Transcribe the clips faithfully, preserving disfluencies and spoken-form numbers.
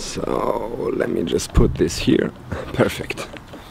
So let me just put this here. Perfect.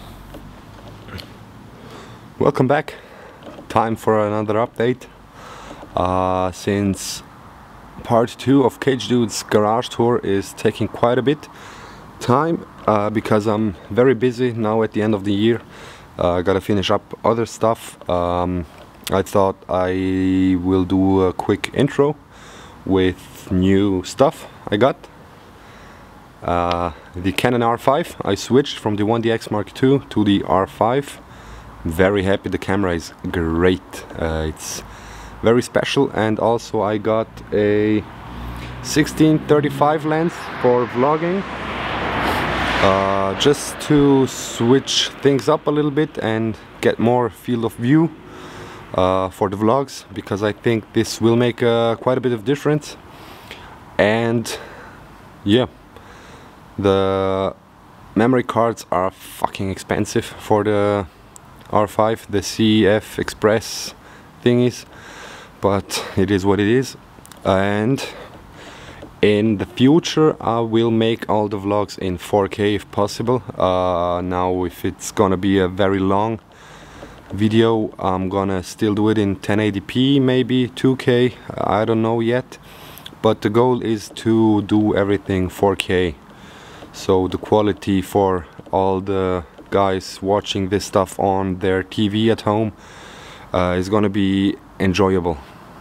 Welcome back. Time for another update. Uh, since part two of Cage Dude's garage tour is taking quite a bit time uh, because I'm very busy now at the end of the year. I uh, gotta finish up other stuff. Um, I thought I will do a quick intro with new stuff I got. Uh, the Canon R five. I switched from the one D X Mark two to the R five. I'm very happy. The camera is great. Uh, it's very special, and also I got a sixteen thirty-five lens for vlogging, uh, just to switch things up a little bit and get more field of view uh, for the vlogs, because I think this will make uh, quite a bit of difference. And yeah, the memory cards are fucking expensive for the R five, the C F Express thingies, but it is what it is. And in the future I will make all the vlogs in four K if possible. Uh, now if it's gonna be a very long video, I'm gonna still do it in ten eighty p, maybe two K, I don't know yet, but the goal is to do everything four K, so the quality for all the guys watching this stuff on their T V at home uh, is gonna be enjoyable.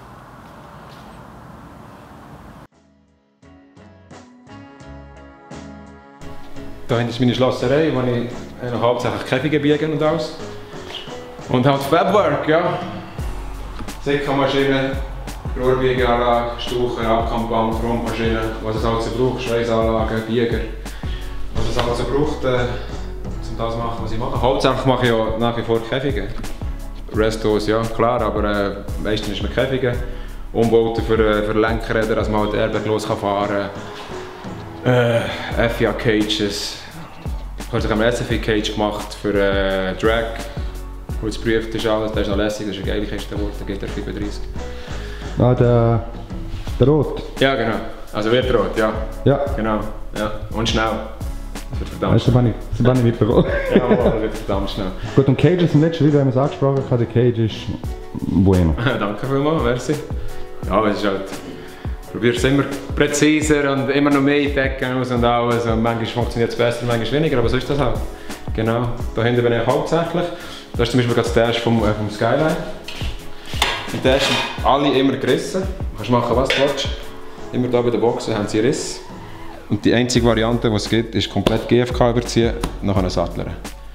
Da hinten ist meine Schlosserei, wo ich noch hauptsächlich Käfige biege und alles. Und halt Fabwork, ja. Säckermaschine, Rohrbiegeanlage, Stuchen, Abkammbank, Frontmaschine, was es alles so braucht, Schweißanlagen, Bieger. Was es alles so braucht, äh, um das zu machen, was ich mache. Hauptsächlich mache ich ja nach wie vor Käfige. Restos, ja klar, aber äh, meistens ist man Käfige. Umbauten für, äh, für Lenkräder, dass man halt airbaglos fahren kann. Äh, F I A Cages. Ich habe sogar einen S F I Cage gemacht für äh, Drag, wo jetzt geprüft ist alles. Der ist noch lässig, das ist eine geile Kiste geworden, der G T R fünfunddreißig. Ah, der, der Rot? Ja, genau. Also wird rot, ja. Ja. Genau. Ja. Und schnell. Das wird verdammt schnell. Das habe ich nicht bekommen. Ja, aber das wird verdammt schnell. Gut, und Cages im letzten Video haben wir es angesprochen, der Cage ist bueno. Danke vielmals, merci. Ja, es ist halt... Du probierst es immer präziser und immer noch mehr in die Ecken aus und alles. Und manchmal funktioniert es besser, manchmal weniger, aber so ist das halt. Genau. Da hinten bin ich hauptsächlich. Das ist zum Beispiel gerade der erste vom, äh, vom Skyline. Und der sind alle immer gerissen. Du kannst machen, was du willst. Immer hier bei den Boxen haben sie Riss. Und die einzige Variante, die es gibt, ist komplett G F K überziehen und nachher satteln.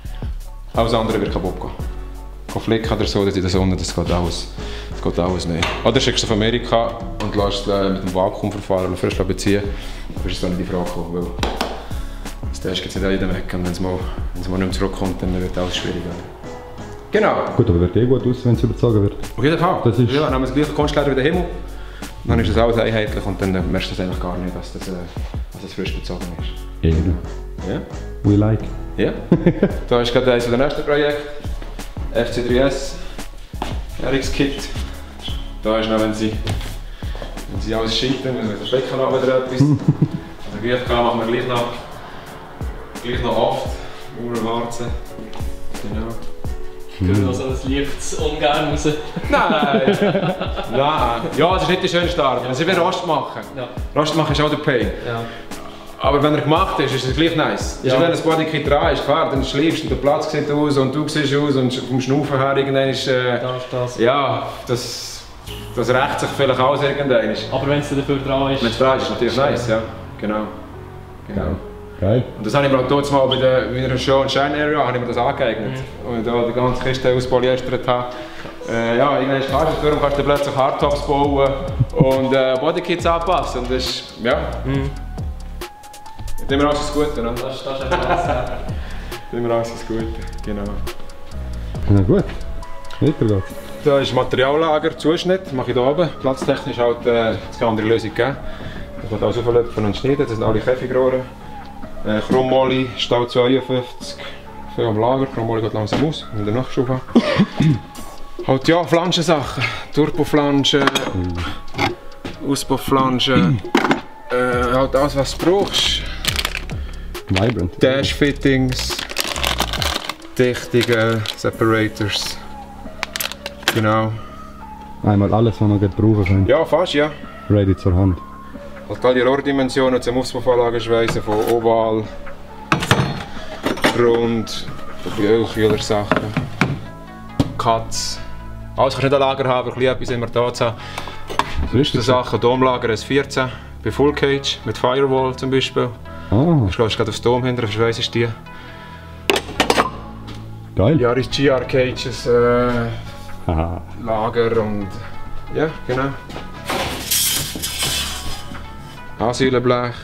Alles andere wird kaputt gehen. Konflikt oder so, dass in der Sonne, das geht alles. Das geht alles nicht. Oder schickst du auf Amerika und lässt äh, mit dem Vakuumverfahren oder frisch beziehen, dann ist es dann nicht die Frage gekommen, weil das Test geht nicht an jedem weg, und wenn es mal, mal nicht mehr zurückkommt, dann wird alles schwieriger. Genau. Gut, aber wird eh gut aus, wenn es überzogen wird. Auf jeden Fall. Das ist... Ja, dann haben wir das gleiche Kunstleder wie der Himmel. Dann ist das alles einheitlich und dann merkst du das eigentlich gar nicht, dass das, äh, dass das frisch bezogen ist. Eben. Ja. We like. Ja. Da ist gerade eines der nächsten Projekte. F C drei S. R X-Kit. Da ist noch, wenn sie, wenn sie alles scheitern, müssen wir das Becken noch wieder etwas. Also G F K machen wir gleich noch, gleich noch oft. Uhrwarzen. Genau. Können wir so ein leichtes Ungern raus? Nein! Nein! Ja, es ist nicht die schönste Art. Wenn sie will Rost machen. Ja. Rost machen ist auch der Pain. Ja. Aber wenn er gemacht ist, ist es gleich nice. Ja. Wenn ein Bodykit dran ist, klar, dann schläfst du und der Platz sieht aus und du siehst aus und vom Schnaufen her irgendwann ist... Äh, das, das. Ja, das, das rächt sich vielleicht aus irgendwann. Aber wenn es dafür dran ist... Wenn es dran ist, ist es natürlich nice, ja. Genau. Genau. Geil. Und das habe ich mir dort mal bei der, bei einer Show in Shine Area habe ich mir das angeeignet. Mhm. Und da die ganze Kiste aus Polyester habe. Äh, ja, irgendwann ist klar, darum kannst du plötzlich Hardtops bauen und äh, Bodykits anpassen. Und das ist, ja... Mhm. Immer alles das Gute, ne? Das, das ist echt krass, ja. Immer alles das Gute, genau. Na gut, weiter geht's. Da ist Materiallager, Zuschnitt, mache ich hier oben. Platztechnisch halt äh, es kann andere Lösung geben. Das wird alles auflöpfen und schneiden, das sind alle Käfigrohre. Äh, Chrommoli, Stahl zweiundfünfzig, viel am Lager, Chrommoli geht langsam aus, mit der Nachschub haben. Halt ja, Flanschensachen, Turboflanschen, Ausbauflanschen, äh, halt alles was du brauchst. Vibrant. Dash-Fittings, Dichtungen, Separators. Genau. Einmal alles, was man gut brauchen kann. Ja, fast, ja. Ready zur Hand. Halt alle Rohrdimensionen zum Aufbauvorlagen schweißen, von oval, rund, Ölkühler-Sachen, Cuts. Alles kannst du nicht an Lager haben, aber etwas immer da zu haben. Sonst Sachen, Domlager S vierzehn, bei Full Cage, mit Firewall zum Beispiel. Ah, Ich glaube, gerade aufs Dom hinterher, verschweißt die. geil. Yaris G R Cages, äh, Haha. Lager und ja, genau. Asylblech.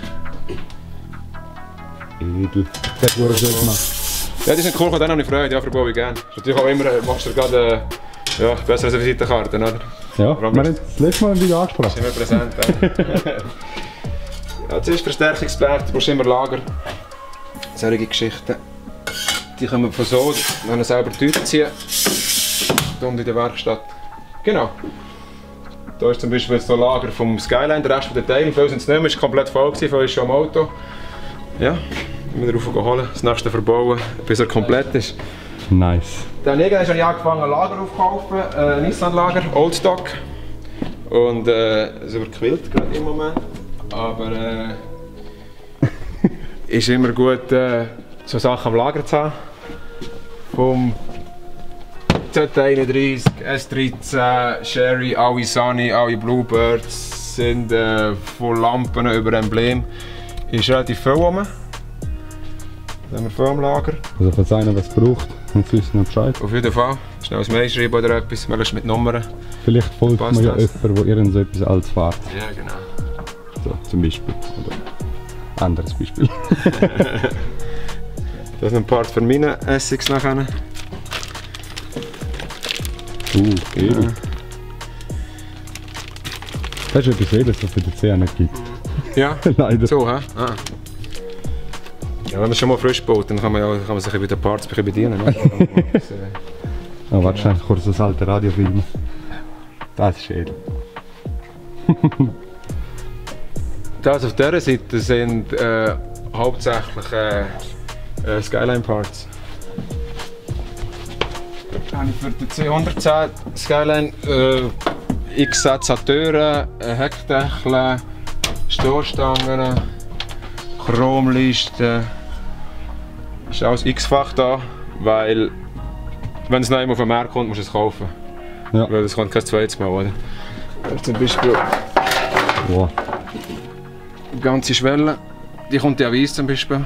Edel. Das wurde schön gemacht. Ja, die sind cool, dann habe ich Freude, ja, verbaue ich gerne. Ist natürlich auch immer, äh, machst du gerade äh, ja, besser als eine Visitenkarte, oder? Ja, wir haben das letzte Mal wieder angesprochen. Sind wir präsent, ja. Ja, zuerst Verstärkungsblech, du brauchst immer Lager. Solche Geschichten. Die kommen von so, wenn wir selber durchziehen. Und in der Werkstatt. Genau. Da ist zum Beispiel jetzt noch Lager vom Skyline, der Rest von den Teilen. Für uns sind es nicht mehr, ist komplett voll gewesen, für uns schon am Auto. Ja, wieder rauf holen, das nächste verbauen, bis er komplett ist. Nice. Dann irgendwann habe ich angefangen Lager aufzukaufen, äh, Nissan-Lager, Oldstock. Und äh, es überquillt gerade im Moment. Aber äh, ist immer gut, äh, so Sachen am Lager zu haben. Vom Z einunddreißig, S dreizehn, Sherry, alle Sunny, alle Bluebirds sind äh, von Lampen über Emblem. Ist relativ viel rum. Da haben wir viel am Lager. Also falls einer was braucht, dann wissen wir Bescheid. Auf jeden Fall. Schnell ein Mail schreiben oder etwas, weil es mit Nummern. Vielleicht folgt Passt man ja das? jemanden, der irgend so etwas als fährt. Ja, genau. So, zum Beispiel. Oder anderes Beispiel. Das ist ein Part für meine Essigs nachher. Uh, edel. Das ist etwas Edles, was es für die C nicht gibt. Ja, Leider. so, hä? Ah. Ja, wenn man schon mal frisch baut, dann kann man, ja, kann man sich bei den Parts ein bisschen bedienen. Ne? Das, äh, Oh, warte schnell, kurz das alte Radio filmen. Das ist edel. Das auf dieser Seite sind äh, hauptsächlich äh, äh, Skyline-Parts. Da habe ich für den C hundertzehn Skyline äh, x Sateuren, äh, Heckdeckel, Stoßstangen, Chromlisten. Ist alles x-fach da, weil wenn es noch einmal auf den Markt kommt, musst du es kaufen. Ja. Weil das kommt kein zweites Mal, oder? Da ist zum Beispiel Wow. die ganze Schwelle, die kommt ja weiss zum Beispiel.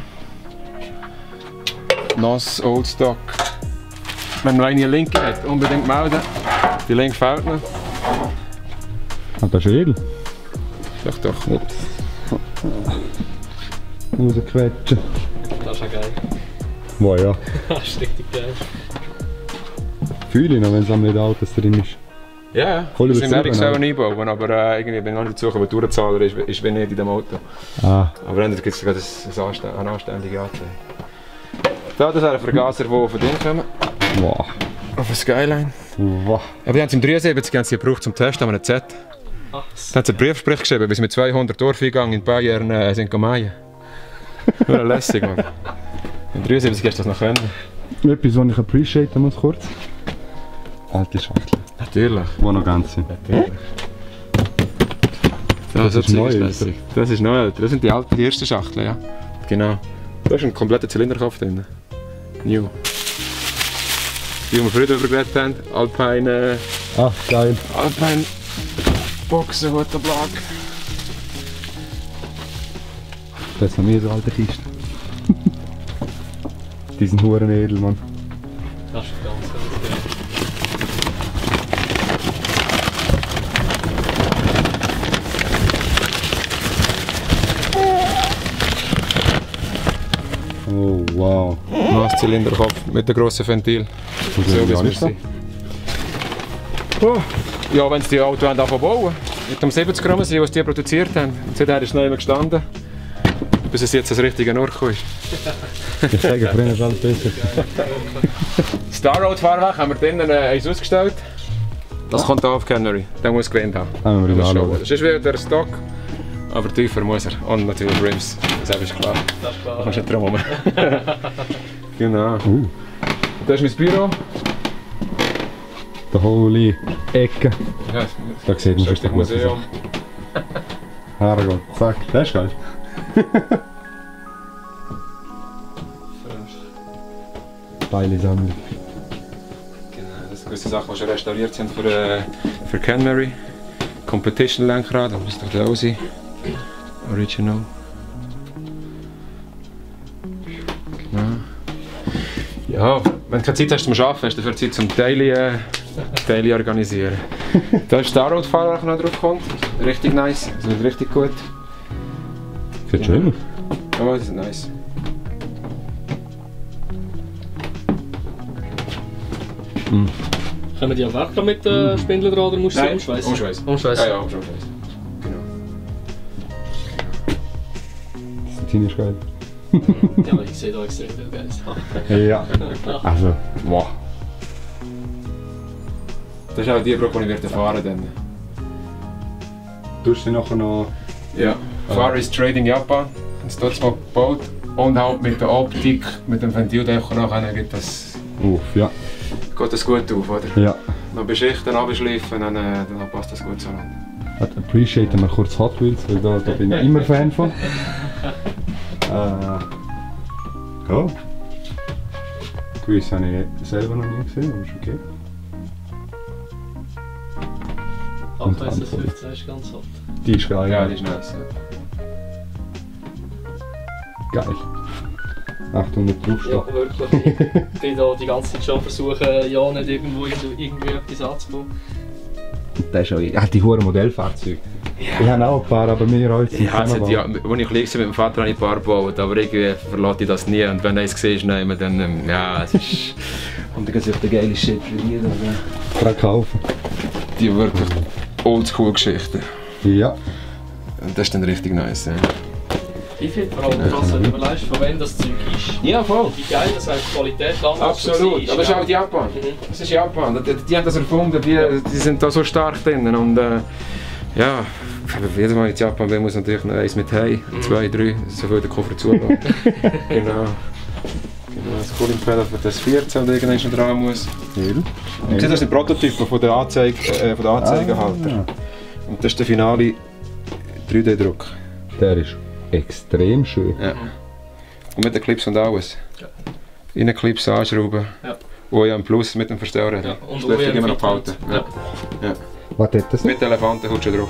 Nass, Oldstock. Wenn man eine linke hat, unbedingt melden. Die linke fehlt noch. Ah, das ist edel. Doch, doch. Rausquetschen. Das ist ja geil. Wow, ja. Das ist richtig geil. Fühle ich noch, wenn es an den Autos drin ist. Ja, ja. Voll Das sind übertrieben, ich selber aber- einbauen, aber äh, irgendwie bin ich noch nicht dazu gekommen, der Tourenzahler ist, ist wie nicht in dem Auto. Ah, Aber dann gibt es gerade ein- ein Anste- eine anständige Anzeige. Da, das wären Vergaser, die von denen kommen. wow. Auf ein Skyline. Wow. Aber die haben es im dreiundsiebzig haben sie gebraucht zum Testen an einem Z. Ach, Da hat sie einen Briefsprich geschrieben, bis mit zweihundert Ohrfeigen in Bayern äh, sind gemein. Nur lässig, Mann. Im dreiundsiebzig hast du das noch können. Etwas, was ich appreciaten muss kurz. Alte Schachtel. Natürlich. Die noch ganz sind. Natürlich. Das, Das ist so neu, ist lässig. Das ist neu, Alter. Das sind die alten, die ersten Schachteln, ja. Genau. Da ist ein kompletter Zylinderkopf drin. New. Die, die wir früher darüber geredet haben. Alpine, Ach, geil. Alpine Boxen, guter Blag. Das haben wir so alte Kisten. Die sind huren edel, Mann. das ist ganz, ganz geil. Oh, wow. Nass Zylinderkopf mit dem grossen Ventil. So wie es wir sind. Oh. Ja, wenn sie die Autos anfangen bauen. Mit dem siebzig rum sind, was die produziert haben. Seither ist es noch immer gestanden. Bis es jetzt das richtige Norco ist. Ich sage, früher ist alles besser. Star Road Fahrwerk haben wir drinnen äh, eins ausgestellt. Das kommt hier auf Canary. Der muss gewinnt haben. Haben wir Das mal ist schon anschauen. gut. Das ist wieder der Stock. Aber tiefer muss er. Und natürlich Rims, das ist klar. Das ist Da klar. kommst du nicht drum herum. Genau. Uh, Das ist mein Büro. der hohle Ecke. Ja, Da sieht man das ist schon das Museum. Herrgott, zack, das ist geil. Geile Sammlung. Genau, das sind gewisse Sachen, die schon restauriert sind für, äh, für Canmary. Competition Lenkrad, das müsste doch da auch sein. Original. Genau. Ja, wenn du keine Zeit hast zum Arbeiten, hast du dafür Zeit zum Daily, äh, Daily organisieren. Da ist der Starroad-Fahrer, der noch drauf kommt. Richtig nice, das wird richtig gut. Sieht schön aus. Oh, das ist nice. Können die am Werk mit äh, Spindel dran oder musst du sie umschweißen? Umschweiß. Umschweißen. Ja, ja, umschweiß. Genau. Das Team ist geil. Ja, aber ich sehe da extrem viel Geist. Ja. Also, wow. Das ist auch die Brücke, die ich werde fahren werde. Du hast sie nachher noch... Ja. Far East Trading Japan. Das dort mal gebaut. Und halt mit der Optik, mit dem Ventildächer nachher geht das, Uff, ja. geht das gut auf, oder? Ja. Noch beschichten, abschleifen, dann, äh, dann passt das gut zueinander. Ich appreciate mal kurz Hot Wheels, weil da, da bin ich immer Fan von. Äh, ja. Gewiss habe ich selber noch nie gesehen, aber ist okay. Und achtzehn Handvoll. fünfzehn ist ganz hart. Die ist geil. Ja, die ist nice. Ja. Geil. achthundert Ja, draufstehen. wirklich. Die da die ganze Zeit schon versuchen, ja nicht irgendwo irgendwie etwas anzubauen. Das ist auch... Ja, die hohen Modellfahrzeuge. Ich habe auch ein paar, aber wir als Ja, also, ja, als ich klein war mit dem Vater habe ich ein paar gebaut, aber irgendwie verlasse ich das nie. Und wenn du eins siehst, nehmen, dann ähm, ja, es ist... Und dann geht sich der geile Shit für jeden. Gerade kaufen. Die wirklich Oldschool-Geschichten. Ja. Und das ist dann richtig nice. Ja, Ich finde vor allem krass, wenn du überlegst, von wem das Zeug ist. ja voll. Wie geil das eigentlich die Qualität damals Absolut, war. aber das ist auch Japan. Das ist Japan, die, die haben das erfunden, die, die sind da so stark drin und äh, ja, jedes Mal in Japan will, muss natürlich noch eins mit Hey, zwei, drei, so viel der Koffer zulassen. Genau. Genau, das Cooling Pedal für das vierzehn und irgendwann schon dran muss. Und das sind Prototypen von der, Anzeige, äh, von der Anzeigenhalter. Und das ist der finale drei D-Druck. Der ist extrem schön. Ja. Und mit den Clips und alles. Ja. Innen Clips anschrauben. Ja. O E M Plus mit dem Verstärker. Ja, und das dürfte ich O E M immer noch behalten. Fitment. Ja. Ja. Was hat das? Mit Elefanten kommt schon drauf.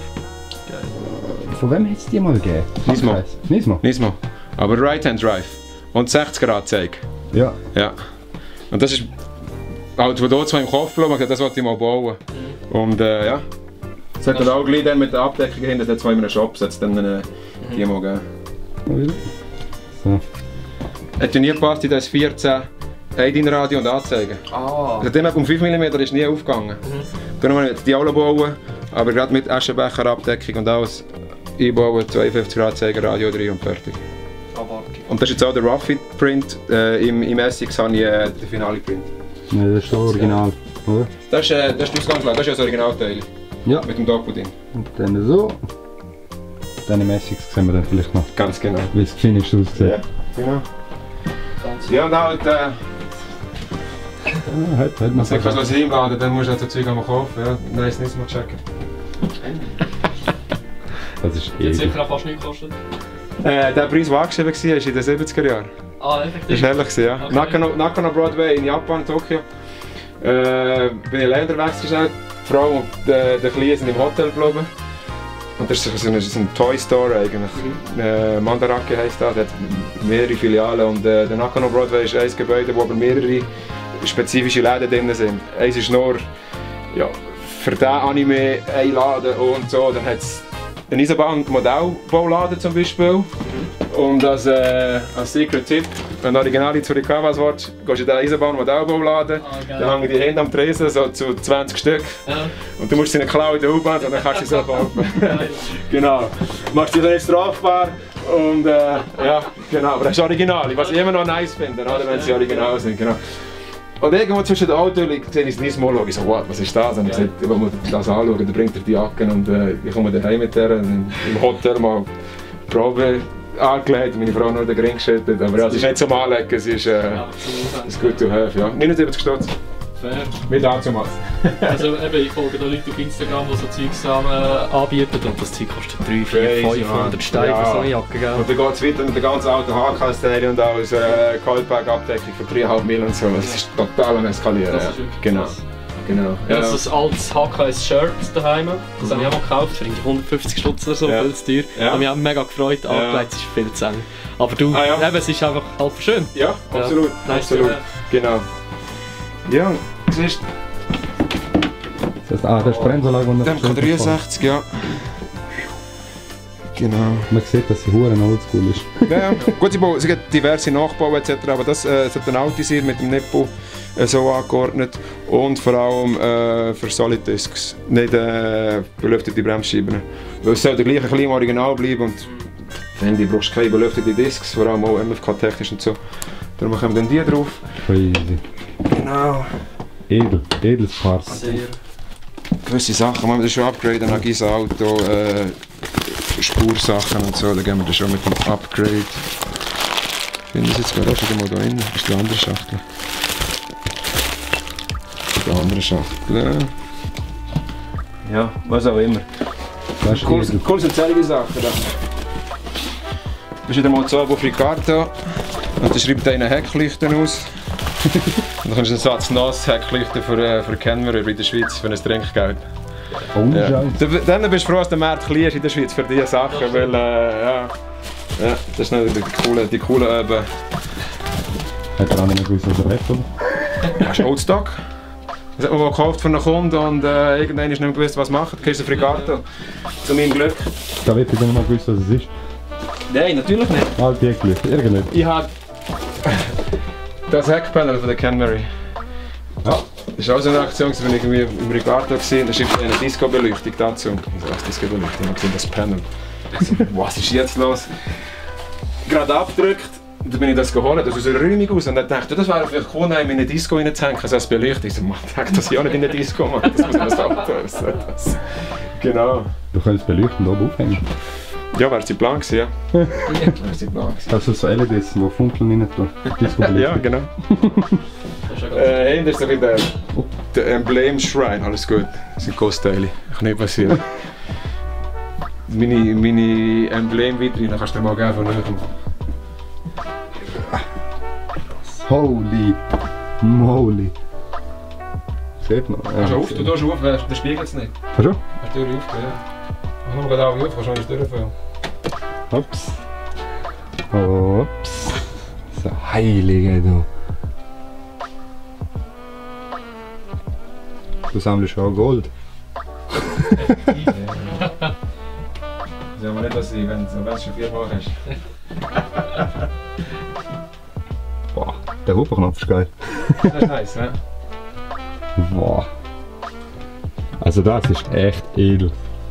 Von wem hat es die mal gegeben? Nismo. Nismo? Nismo. Aber Right-Hand Drive. Und sechzig Grad Zeig. Ja. Ja. Und das ist halt von dort im Kopf geblieben, das wollte ich mal bauen. Und äh, ja. Das hat dann auch gleich dann mit der Abdeckung hinten, das hat zwei in einem Shop, das dann äh, die mal gegeben. So. Hat ja nie gepasst in das vierzehn Eidin-Radio und Anzeigen. Ah. Also dem um fünf Millimeter ist nie aufgegangen. Darum habe ich jetzt die alle bauen, aber gerade mit Aschenbecher-Abdeckung und alles einbauen, zweiundfünfzig Grad Zeiger, Radio drin und fertig. Und das ist jetzt auch der Ruffy-Print. Äh, im, Im Essex habe ich äh, den Finale-Print. Ja, das ist schon original, oder? Das ist, äh, das ist die Ausgangslage, das ist ja das Originalteil. Ja. Mit dem Doku drin. Und dann so. Dann im Essex sehen wir dann vielleicht noch, Ganz genau. wie es gefinisht aussieht. Genau. Ja, und halt, äh, Ja, hat, hat man wenn du etwas einladen, dann musst du das Zeug einmal kaufen. Ja, nein, ist nicht mal checken. Das ist Die hat ewig. sicher auch fast nichts gekostet. Äh, der Preis, der angeschrieben war, war in den siebziger Jahren. Ah, Das effektiv. war herrlich, ja. Okay. Nakano, Nakano Broadway in Japan, Tokio. Äh, bin ich allein unterwegs gewesen. Die Frau und der, der Kleine sind im Hotel geblieben. Und das ist so ein, so ein Toy Store eigentlich. Äh, Mandarake heisst das, der hat mehrere Filialen. Und äh, der Nakano Broadway ist ein Gebäude, wo aber mehrere spezifische Läden drin sind. Eins ist nur ja, für diesen Anime ein Laden und so. Dann hat es einen Eisenbahn-Modellbauladen zum Beispiel. Und als, äh, als Secret Tipp, wenn du originale Tsurikawas willst, gehst du in den Eisenbahn-Modellbauladen. Ah, geil. Dann hängen die Hände am Tresen, so zu zwanzig Stück. Ja. Und du musst sie nicht klauen in der U-Bahn, sondern kannst sie so kaufen. Geil. Genau. Machst dich dann nicht strafbar. Und äh, ja, genau. Aber das ist original, was ich immer noch nice finde, oder, wenn sie original sind. Genau. Und irgendwo zwischen den Autos sehe ich das Nismo, ich so, what, was ist das? Und ich gesagt, ich will mir das anschauen, dann bringt er die Jacke und äh, ich komme daheim mit der im Hotel mal Probe angelegt, meine Frau noch den Ring geschüttet, aber ja, es ist nicht zum Anlegen, es ist, äh, es ist gut zu have, ja. neunundsiebzig Stutz. Fair. Mit Anzumaß. Also eben, ich folge da Leute auf Instagram, die so Zeugs äh, anbieten und das Zeug kostet drei, vier, fünfhundert Steine ja. für so eine Jacke, gell? Und dann geht es weiter mit der ganzen alten H K-Serie und auch als äh, Kaltberg-Abdeckung für drei Komma fünf Mil und so. Das ist total am Eskalieren. Das ja. ist wirklich Genau. krass. genau. Ja, Ja. also das altes H K S-Shirt daheim, das habe ich auch mal gekauft, für hundertfünfzig Stutz oder so, Ja. viel zu teuer. Ja. Ich habe mich auch mega gefreut, Ja. angelegt, es ist viel zu eng. Aber du, Ah, ja. eben, es ist einfach halt schön. Ja, absolut. Ja. absolut. Nice, Genau. Ja, siehst Das heißt, ah, das ist die Bremsanlage, die du, M K dreiundsechzig, ja. Genau. Man sieht, dass sie hure oldschool ist. Ja, ja. Gut, sie, bauen, sie gibt diverse Nachbauten et cetera. Aber das äh, sollte ein Auto sein mit dem Nippel äh, so angeordnet. Und vor allem äh, für Solid Discs, nicht äh, belüftete Bremsscheiben. Weil es soll der gleiche Klima original bleiben und wenn du brauchst keine belüftete Discs, vor allem auch M F K-technisch und so. Darum machen wir dann die drauf. Crazy. Genau. Edel, edles Parts. Sehr. Gewisse Sachen, wenn wir das schon upgraden, dann gibt es Auto, äh, Spursachen und so, dann gehen wir das schon mit dem Upgrade. Ich finde das jetzt gerade auch schon mal da drin. Das ist die andere Schachtel. Die andere Schachtel. Ja, was auch immer. Das ist Cool, edel. cool sind solche Sachen da. Bist wieder mal zu auf Ricardo und dann schreibt einer Hecklichten aus. Und dann kannst du einen Satz nass Hecklichten für, äh, für Kenner in der Schweiz für ein Trinkgeld. Ohne Ja. Scheiß. Dann dann bist du froh, dass der Markt klein ist in der Schweiz für diese Sachen, weil äh, ja, ja, das ist nicht die coole, die coole Öben. Hat der andere nicht gewusst, was er hat, oder? Das ist Oldstock. Das hat man mal gekauft von einem Kunden und äh, irgendwann ist nicht mehr gewusst, was machen. Du kriegst einen Frigato. Zu meinem Glück. Da wird ich dann mal gewusst, was es ist. Nein, natürlich nicht. Halt wirklich, irgendwie. Ich habe das Heckpanel von der Canmary. Ja. Das war auch so eine Aktion, als ich irgendwie im Ricardo war, da schreibt eine Disco-Beleuchtung dazu. Ich so, was Disco-Beleuchtung? Ich habe gesehen, das Panel. Ich so, was ist jetzt los? Gerade abgedrückt, und dann bin ich das geholt, das aus einer Räumung aus und dann dachte ich, das wäre vielleicht cool, in eine Disco reinzuhängen, also als Beleuchtung. Ich so, man denkt das ja nicht in eine Disco, man. Das muss man das Auto das. Genau. Du könntest beleuchten oben aufhängen. Ja, wäre sie Plan gewesen, ja. Wäre sie Plan gewesen. Also so L E Ds, die funkeln rein tun. Ja, genau. Das ist ja ganz Äh, hinter ist so ein bisschen der, der Emblem-Schrein, alles gut. Das sind Kostteile, kann nicht passieren. meine meine Emblem-Vitrine kannst du dir mal geben von oben. Holy moly. Sieht man. Kannst du auf, du tust auf, der spiegelt es nicht. Kannst du? Hast du die Tür auf, ja. Mach nur gerade auf, kannst du nicht durchfallen. Ups. Ups. So heilige du. Du sammelst auch Gold. Das soll aber nicht was sein, wenn du es schon viermal hast. Boah, der Hupperknopf ist geil. Das ist nice, ne? Boah. Also das ist echt edel.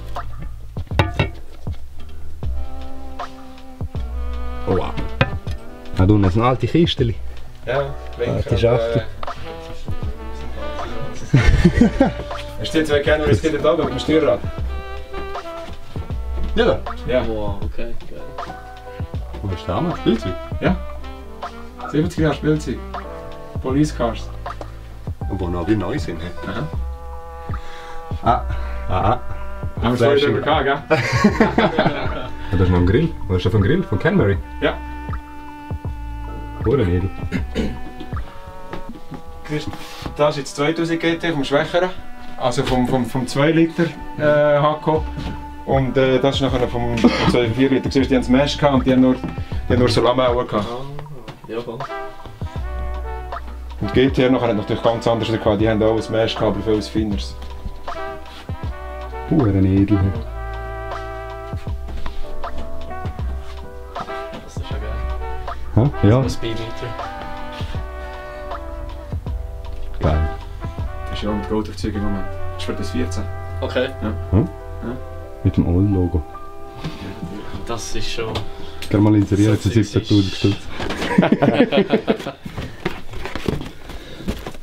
Oh, wow. Ah, du hast eine alte Kiste. Ja, Ah, die Schachtel. Hast du die zwei Kenner ins Kind da mit dem Steuerrad? Ja. Ja. Wow, okay, geil. Wo ist der Hammer? Spielzeug? Ja. siebzig Jahre Spielzeug. Police Cars. Wo noch wie neu sind. Aha. Ah. Ah. Haben wir es vorhin drüber gehabt, gell? Ja, das ist noch ein Grill. Was ist das für ein Grill? Von Canmary? Ja. Hure edel. Das ist jetzt zweitausend G T vom Schwächeren. Also vom, vom, vom zwei Liter äh, H K. Und äh, das ist nachher vom, vom zwei Komma vier Liter. Du siehst, die haben Smash gehabt und die haben nur, die haben nur Salamauen gehabt. Ah, ja, voll. Und G T R nachher hat natürlich ganz anders gehabt. Die haben auch ein Smash gehabt, aber viel Feiners. Hure edel. Das ist ja geil. Ha? Ja, Ein Speedmeter. geil. Das ist ja auch mit Goldaufzügen im Moment. Das ist für das vierzehn. Okay, Mit dem Old-Logo. das ist schon... Gerne mal inserieren So zu siebzehntausend Stutz.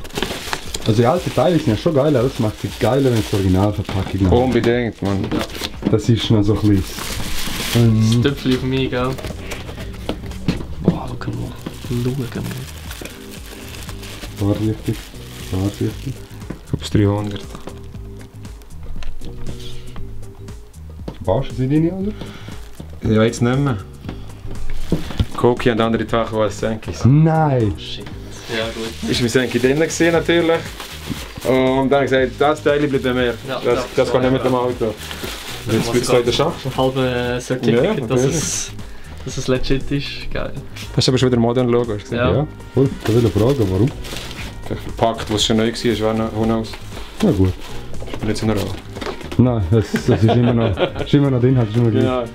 Also die alten Teile sind ja schon geil, aber das macht sie geiler, wenn es Originalverpackung ist. Unbedingt, Mann. Das ist noch so ein bisschen... Das Ähm, Töpfchen für mich, gell? Boah, schau mal. Schau mal. Vorsichtig, vorsichtig. Ich glaube, es dreihundert. Baust du sie deine, oder? Ja, jetzt nicht mehr. Koki und andere Tachen, die als Senkis. Nein! Shit. Ja, gut. Ist mein Senki drin gewesen, natürlich. Und dann habe ich gesagt, das Teil bleibt bei mir. Ja, das ja, das kann ja, nicht mit dem ja. Auto. Jetzt wird es in der Schacht. Halbe Certificate, Ja, dass, natürlich. es, dass es legit ist. Geil. Das ist aber schon wieder ein modern Logo. Hast du gesehen? Ja. Ja, voll. Ich will fragen, warum? Verpackt, was schon neu war, war noch who knows. Na gut. Spielt nicht so eine Rolle. Nein, das, das ist immer noch, ist immer noch drin, hat es immer gleich. Ja.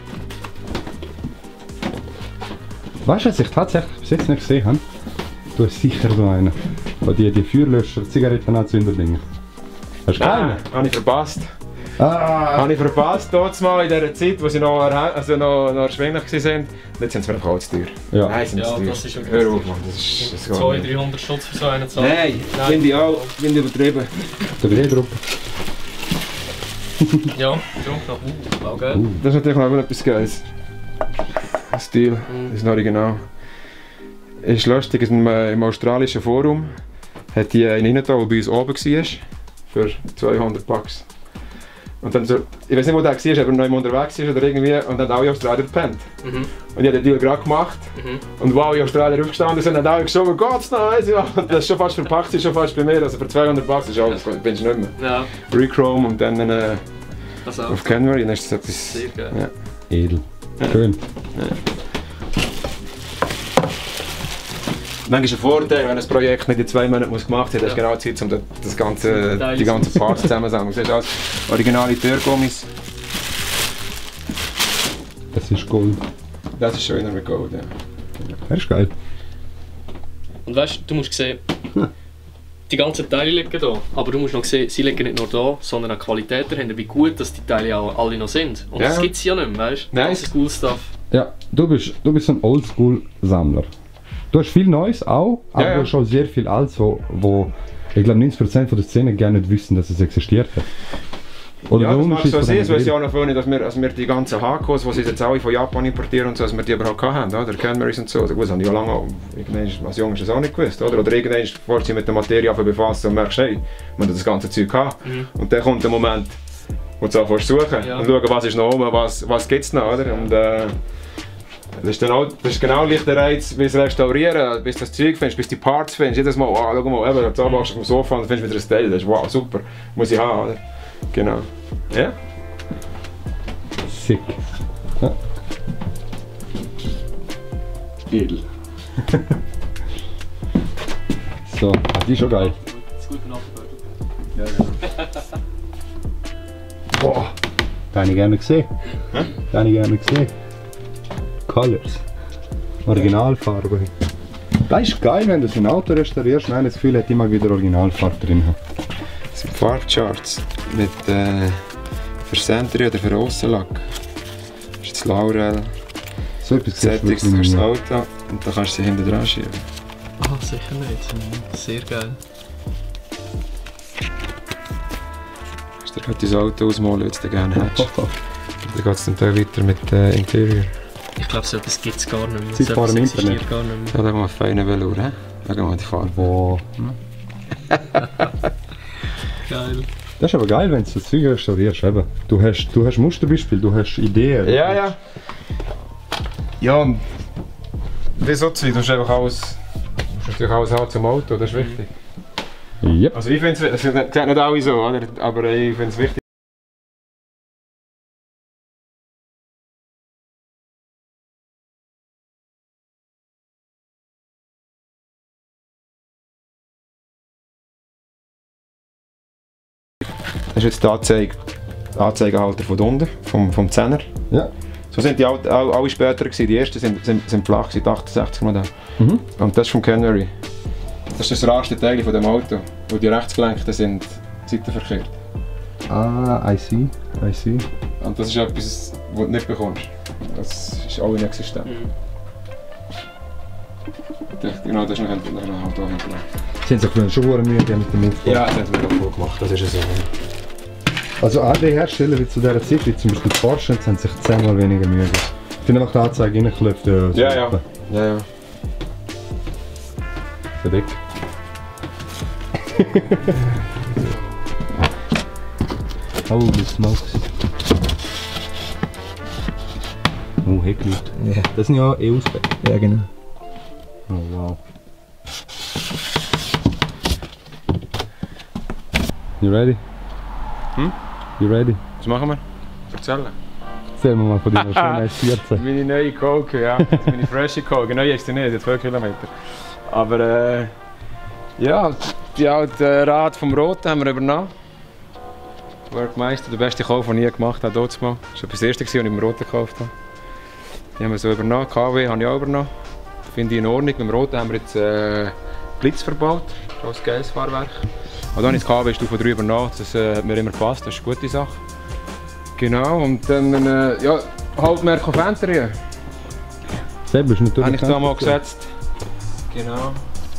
Weißt du, was ich tatsächlich bis jetzt nicht gesehen habe? Du hast sicher so einen. Wo die, die Feuerlöscher, Zigarettenanzünder-Dinger. Hast du keinen? Ah, habe ich verpasst. Ah! Habe ich verpasst, dort mal in dieser Zeit, wo sie noch, erhä- also noch, noch erschwinglich waren. Jetzt sind sie mir einfach auch zu teuer. Ja. Nein, sind Ja, sie zu teuer. das ist schon Hör auf, krass. Mann. Das ist, das geht zweihundert, nicht. dreihundert Stutz für so einen zahlen. Nein, finde ich auch. Finde ich übertrieben. Der Drehgruppe. Ja, schon noch. Uh, auch geil. Das ist natürlich noch etwas Geiles. Der Stil, das ist noch original. Es ist lustig, im, äh, im australischen Forum hat die einen rein, der bei uns oben war, für zweihundert Bucks. Und dann so, ich weiß nicht, wo der war, aber noch unterwegs ist oder irgendwie, und dann haben alle Australier gepennt. Mhm. Und ich habe den Deal gerade gemacht. Mhm. Und wo alle Australier aufgestanden sind, haben alle geschoben, Gott's noch eins, ja. Und das ist schon fast verpackt, ist schon fast bei mir. Also für zweihundert Bucks ist alles, bin ich nicht mehr. Ja, Rechrome und dann äh, das auch. auf Canary, dann ist das etwas... Sehr geil. Ja. Edel. Schön. Manchmal ist ein Vorteil, wenn ein Projekt nicht in zwei Monaten muss gemacht wird, hast du genau Zeit, um das, das ganze, die ganzen Parts zusammenzusammeln. Du siehst alles originale Türgummis. Das ist Gold. Das ist schöner mit Gold, ja. Das ist geil. Und weißt du, du musst sehen, die ganzen Teile liegen da, aber du musst noch sehen, sie liegen nicht nur da, sondern auch die Qualität dahinter, wie gut dass die Teile auch alle noch sind. Und Ja. das gibt es ja nicht mehr, weißt du? Nein. Das ist cool Stuff. Ja, du bist, du bist ein Oldschool-Sammler. Du hast viel Neues auch, aber Ja, ja. du hast auch sehr viel Altes, wo, wo ich glaube neunzig Prozent von der Szene gar nicht wissen, dass es existiert hat. Oder Ja, der das mag Unterschied so von sein, dem es weiß ja Grill. auch noch vorhin, dass wir, dass wir die ganzen Hakos, die sie jetzt alle von Japan importieren und so, dass wir die überhaupt hatten, oder? Canmarys und so. Gut, das habe ich ja lange, auch- irgendwann als Junge ist das auch nicht gewusst, oder? Oder irgendwann, bevor du dich mit der Materie befassen und merkst, hey, wir haben das ganze Zeug gehabt. Mhm. Und dann kommt der Moment, wo du anfängst zu suchen Ja. und schauen, was ist noch oben, was, was gibt es noch, oder? Und, äh, das ist, dann auch, das ist genau gleich der Reiz, bis restaurieren, bis du das Zeug findest, bis du die Parts findest. Jedes Mal, wow, schau mal, eben, jetzt anwachst du auf dem Sofa und findest wieder ein Teil. Das ist wow, super, muss ich haben, oder? Genau. Ja? Sick. Ja. Edel. So, die ist schon geil. Das ist gut nachgebaut. Boah, den habe ich gerne gesehen. Den habe ich gerne gesehen. Colors. Originalfarbe. Das ist geil, wenn du so ein Auto restaurierst und das Gefühl hat, immer wieder Originalfarbe drin. Das sind Farbcharts mit äh, für Sentry oder für Aussenlack. Das ist das Laurel, So etwas siehst du Settings wirklich für das nie. Auto und dann kannst du sie hinten dran schieben. Ah, sicher nicht. Sehr geil. Kannst du dir gerade dein Auto ausmalen, wenn du es gerne hättest. Dann geht es dann da weiter mit äh, Interior. Ich glaube, so etwas gibt es gar nicht mehr. Sie So fahren etwas im existiert Internet. gar nicht mehr. Ja, da haben wir einen feinen Velour, hä? Schau mal die Farbe. Boah. Geil. Das ist aber geil, wenn du das Zeug restaurierst. Eben. Du hast, du hast Musterbeispiele, du hast Ideen. Ja, ja. Ja, und wie so Zeug, du musst einfach alles, du musst natürlich alles haben zum Auto, das ist wichtig. Yep. Also ich finde es, es sehen nicht alle so, oder? Aber ich finde es wichtig. Das ist jetzt der Anzeige, Anzeigehalter von unten, vom, vom Zehner. Ja. So sind die all, all, alle später gewesen. Die ersten sind, sind, sind flach, sind achtundsechzig Modell. Mhm. Und das ist vom Canary. Das ist das rarste Teil von dem Auto, wo die rechtsgelenkten sind seitenverkehrt. Ah, I see. I see. Und das ist etwas, was du nicht bekommst. Das ist auch inexistent. Mhm. Genau, das ist noch, noch, noch, noch, noch, noch. Sie haben sich vorhin schon sehr Mühe mit dem Aufbau. Ja, das hat mir auch gemacht, das ist ja so. Also andere Hersteller wie zu dieser Zeit, wie zum Beispiel Porsche, haben sich zehnmal weniger Mühe gegeben. Ich finde einfach die Anzeige reingeklopft. Ja, so Ja, ja. ja, ja. Verdeckt. Holy smokes. Oh, Hecklicht. Ja. Das sind ja E U-Spec. Ja, genau. Oh wow. You ready? Hm? You ready? Was machen wir? Erzählen. Erzähl mir mal von deiner schönen S vierzehn. Meine neue Coke, ja. Meine frische Coke. Neu ist sie nicht, zwei Kilometer. Aber äh, ja, die alte Rad vom Roten haben wir übernommen. Workmeister, der beste Kauf, den ich je gemacht habe, dort mal. Das war das erste, was ich im Roten gekauft habe. Die haben wir so übernommen. K W habe ich auch übernommen. Finde ich in Ordnung. Mit dem Roten haben wir jetzt äh, Blitz verbaut. Das ist ein geiles Fahrwerk. Und dann ist das K W Stufe drei übernommen. Das äh, hat mir immer gepasst. Das ist eine gute Sache. Genau. Und dann äh, ja, Halbmerk auf Venterien. Selber ist natürlich. Habe ich da mal gesetzt. Genau.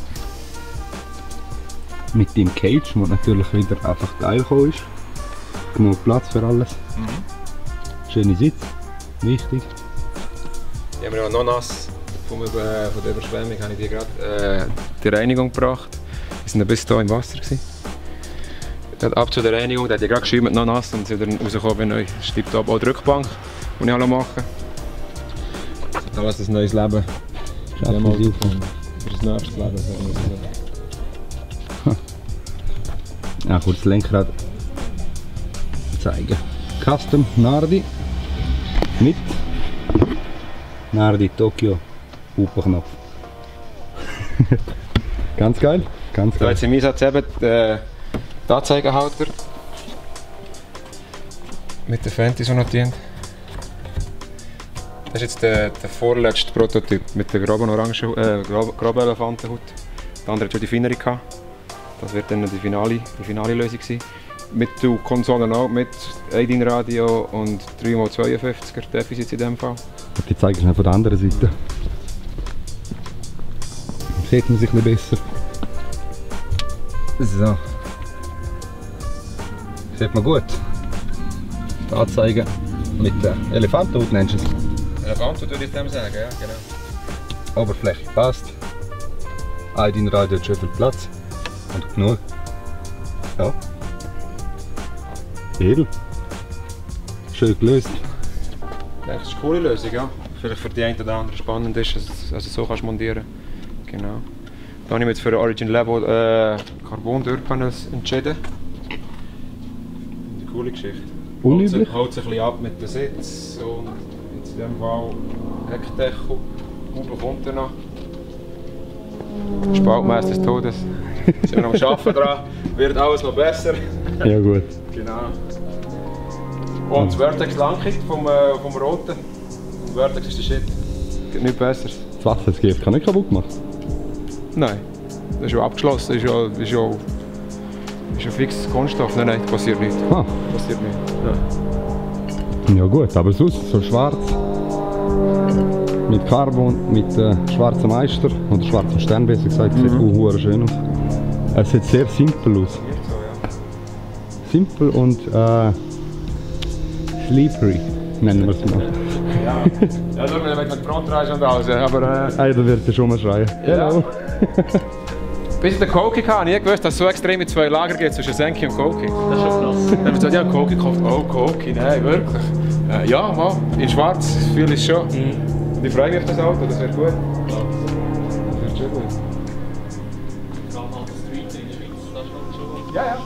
Mit dem Cage, wo natürlich wieder einfach geil gekommen ist. Genug Platz für alles. Mhm. Schöne Sitz. Wichtig. Die haben wir ja noch nass. Von, äh, von der Überschwemmung habe ich die gerade äh, die Reinigung gebracht. Die waren bis hier im Wasser. Gewesen. Ab zu der Reinigung, die hat die gerade geschäumt, noch nass und sind dann rausgekommen wie neu. Das stimmt ab. Auch die Rückbank, die ich alle mache. Das hat alles ein neues Leben. Schafft Ja, mal sie auf. für das nächste Leben. sagen wir so. Ja, kurz das Lenkrad zeigen. Custom Nardi mit Nardi Tokyo Hupenknopf. Ganz geil, ganz Da geil. jetzt im Einsatz eben der Anzeigenhalter mit der Fenty so notiert. Das ist jetzt der, der vorletzte Prototyp mit der groben orangen, äh, groben, groben Elefantenhaut. Der andere hat schon die feinere gehabt. Das wird dann die finale, die finale Lösung sein. Mit der Konsolen auch, mit ein D I N-Radio und drei mal zweiundfünfziger Defizit in dem Fall. Die zeige ich noch von der anderen Seite. Sieht man sich ein bisschen besser. So. Sieht man gut. Die Anzeige mit der Elefantenhaut nennst du es. Elefanten würde ich dem sagen, ja genau. Oberfläche passt. Ein D I N-Radio hat schön viel Platz. Und genug. Ja. Edel. Schön gelöst. Ich denke, das ist eine coole Lösung, ja. Vielleicht für die einen oder anderen spannend ist, dass du also so kannst montieren. Genau. Da habe ich mich jetzt für ein Origin Level äh, Carbon Dörrpanels entschieden. Eine coole Geschichte. Unüblich. Holt sich ein bisschen ab mit dem Sitz und jetzt in diesem Fall Heckdeckel. Huben kommt er noch. Spaltmeister des Todes. Sind wir noch am Arbeiten dran. Wird alles noch besser. Ja gut. Genau. Und das Vertex Langkit vom, äh, vom Roten. Das Vertex ist der Shit. Gibt nichts Besseres. Das Wassergift kann nicht kaputt machen. Nein. Das ist ja abgeschlossen. Das ist ja, das ist ja, das ist ja fixes Kunststoff. Nein, nein, das passiert nicht. Ah. Passiert nicht. Ja. Ja gut, aber sonst so schwarz. Mit Carbon, mit äh, schwarzem Meister oder schwarzem Stern besser gesagt, sieht Mhm. auch schön aus. Es sieht sehr simpel aus. Nicht so, ja. Simpel und äh, slippery, nennen wir es mal. Ja, ja schau mal, wenn du mit Frontreise und alles. Aber äh, Ah, da wird er schon mal schreien. Ja. Hello. bis ich den Koki hatte, habe ich nie gewusst, dass es so extrem in zwei Lager geht zwischen Senki und Koki. Das ist schon krass. Dann habe ich gesagt, ja, Koki gekauft. Oh, Koki, nein, wirklich. Äh, ja, mal, in schwarz fühle ich es schon. Und ich freue mich auf das Auto, das wird gut. Das wird schon gut. Ja, ja.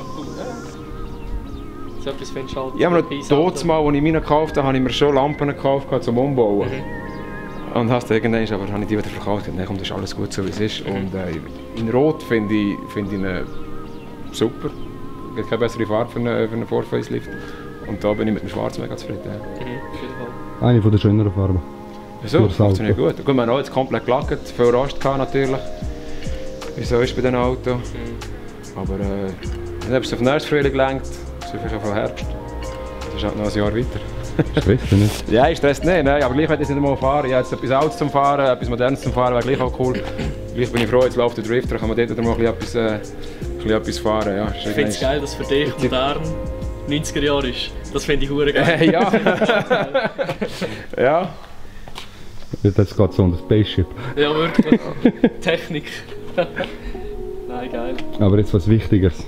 So etwas findest du halt Ich habe noch Preis- dort mal, als ich meine gekauft habe, habe ich mir schon Lampen gekauft zum Umbauen. Und hast du irgendwann, aber habe ich die wieder verkauft. Nein, komm, das ist alles gut so wie es ist. Und äh, in Rot finde ich, find ich ihn super. Es gibt keine bessere Farbe für einen, für einen Vor-Facelift. Und da bin ich mit dem Schwarz mega zufrieden. Ja. Mhm, auf jeden Fall. Eine von der schöneren Farben. Wieso? Für Das das funktioniert Auto. gut. Gut, wir haben auch jetzt komplett gelackt, viel Rost gehabt natürlich. Wieso ist bei diesem Auto? Aber äh, dann habe ich es auf den ersten Frühling gelenkt, es ist schon von Herbst. Das ist halt noch ein Jahr weiter. Stresst nicht? Ja, ich stresst nicht, nein, aber gleich hätte ich es nicht mal fahren. Ich habe jetzt etwas Altes zum Fahren, etwas Modernes zum Fahren, wäre gleich auch cool. Vielleicht bin ich froh, jetzt läuft der Drifter, kann man dort mal ein bisschen etwas, äh, ein bisschen etwas fahren. Ja, ich finde es geil, dass für dich modern neunziger Jahre ist. Das finde ich hure geil. Äh, ja. Ja. Jetzt geht es um das Spaceship. Ja, wirklich. Technik. Nein, geil. Aber jetzt was Wichtigeres.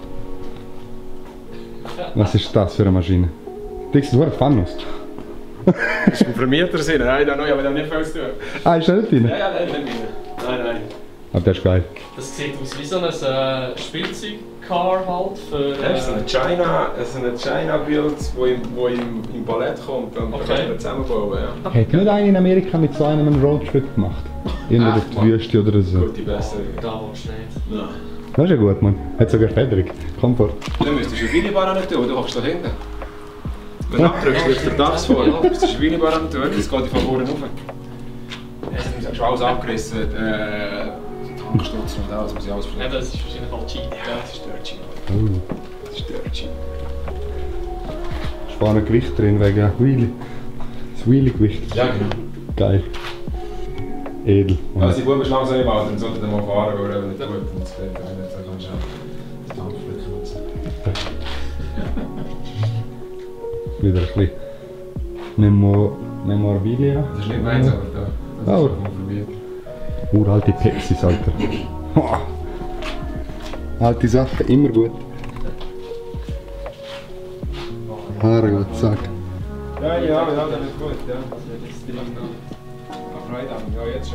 Was ist das für eine Maschine? Die sieht wirklich fun aus. Das ist ein Vermieter sein. Nein, da habe ich nicht viel zu tun. Ah, ist der nicht drin? Ja, ja, nein, nicht rein. Nein, nein. Aber der ist geil. Das sieht aus wie so ein äh, Spielzeugcar halt für... Das ist ein China, das ist ein China-Bild, das im, wo im, im Ballett kommt und okay. da können wir zusammenbauen. Ja. Hat nicht einer in Amerika mit so einem einen Roadtrip gemacht? Irgendwo durch die Wüste oder so. Gute Besserung. Da willst du nicht. Nein. Das ist ja gut, Mann. Hat sogar Federung. Komfort. Dann müsstest du eine Wheeliebar nicht tun, du hockst da hinten. Wenn du abdrückst, liegt der Dachs vor. Du müsstest eine Wheeliebar nicht tun, das geht von vorne rauf. Jetzt ist schon alles abgerissen. Äh, Tankstutz und alles, muss ich alles Ja, verlieren. das ist wahrscheinlich halt Cheat. Ja, das ist Dirty. Oh. Das ist Dirty. Sparen Gewicht drin wegen Wheelie. Das Wheelie-Gewicht. Ja, genau. Geil. Edel. Und Also die Buben ist langsam im Alter, dann sollten wir mal fahren, weil er nicht gut und das geht dann nicht, dann kannst du auch das Tankflicken nutzen. wieder ein bisschen Memo Memorabilia. Das ist nicht meins, aber da. Das Oh. ist schon mal probiert. Uralte Pepsis, Alter. Hoa. Alte Sachen, immer gut. Haare gut, zack. Ja, ja, ja, das ist gut, ja. Freude haben, ja, jetzt schon.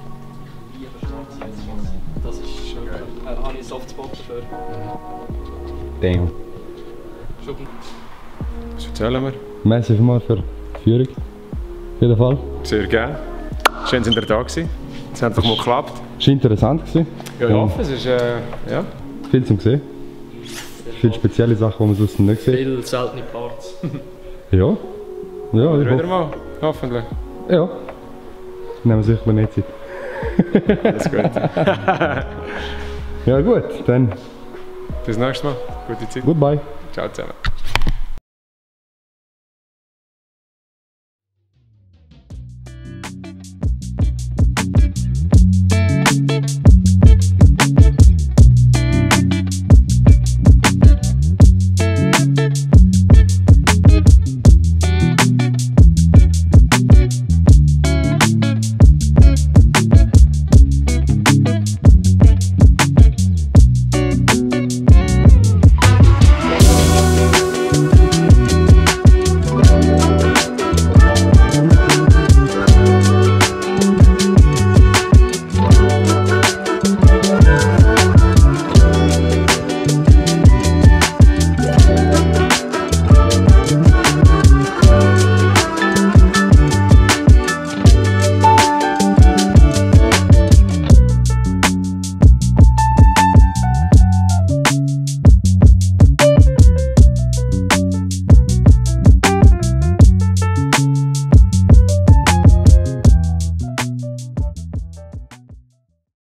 Das ist schon geil. Da habe ich einen Softspot dafür. Damn. Schon gut. Was erzählen wir? Merci vielmals für die Führung. Auf jeden Fall. Sehr gerne. Schön, dass ihr da gewesen. Es hat doch mal geklappt. Es war interessant. Gewesen. Ja, ich hoffe, es ist, äh, ja. Viel zum sehen. Viele spezielle Sachen, die man sonst nicht sieht. Viele seltene Parts. Ja. Ja, ich Wieder hoffe. mal, hoffentlich. Ja. Nehmen wir sicher nicht Zeit. Alles gut. Ja gut, dann Bis nächstes Mal. Gute Zeit. goodbye. Ciao zusammen.